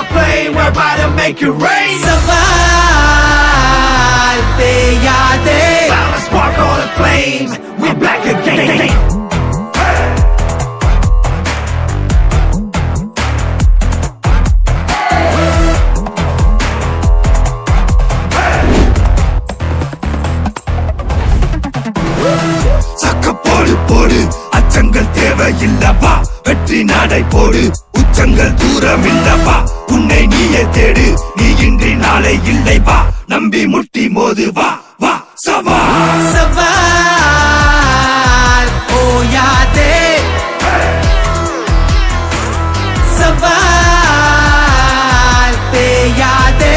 the plane, we're about to make it rain. Saval teyade, Bound to spark all the flames, we're back again. போடு அச்சங்கள் தேவையில்லவா வெற்றி நடை போடு உச்சங்கள் தூரம் இல்லவா உன்னை நீயே தேடு நீ இன்றி நாளை இல்லை வா நம்பி முட்டி மோது வா வா சவால் saval oyade, saval teyade.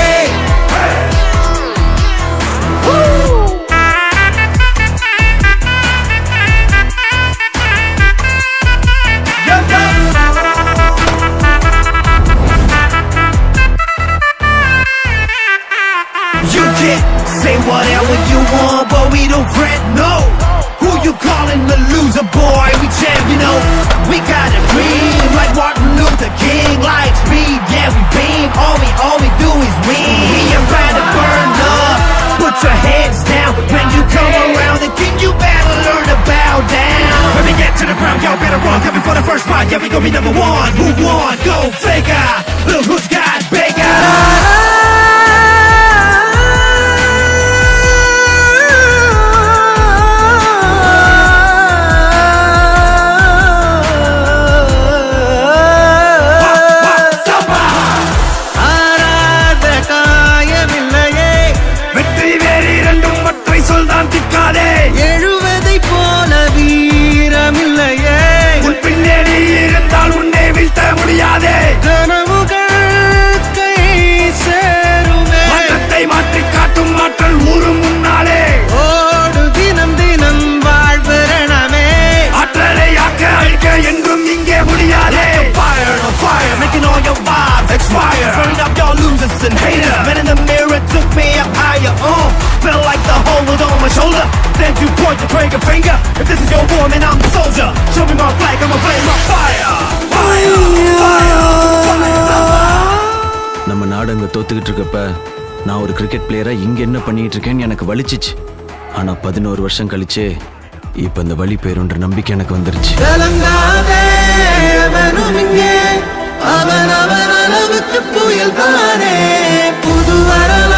Say whatever you want, but we don't fret, no. Who you calling the loser, boy? We champ, you know. We got a dream, like Martin Luther King. Like speed, yeah, we beam. All we do is win. We about to burn up. Put your heads down. When you come around the king, you better learn to bow down. When we get to the ground, y'all better run. Coming for the first spot, yeah, we gon' be number one. Who won? Go figure. Look who's got bigger. எழுவதை போல வீரமில்லையே உன் பின்னணி இருந்தால் உன்னை வீழ்த்த முடியாதே கனவுகள் கை சேருமே மாற்றத்தை மாற்றி காட்டும் மாற்றல் ஊரும் முன்னாலே ஓடு தினம் தினம் வாழ்வரணமே ஆற்றலை ஆக்க அழிக்க என்றும் இங்கே முடியாதே fire on fire making all your vibes expire burning up your losers and haters men in the mirror took me up higher felt like the whole world on my shoulder then you point the trigger finger if this is your war man I'm the soldier show me my flag I'm a flame of fire fire fire நம்ம நாடு அங்க தோத்துக்கிட்டு இருக்கப்ப நான் ஒரு cricket பிளேயரா இங்க என்ன பண்ணிட்டு இருக்கேன்னு எனக்கு வலிச்சிச்சு ஆனா 11 வருஷம் கழிச்சு இப்ப இந்த வலி பேருன்ற நம்பிக்கை எனக்கு வந்துருச்சு அவன் அளவுக்கு புயல் தானே புது வரல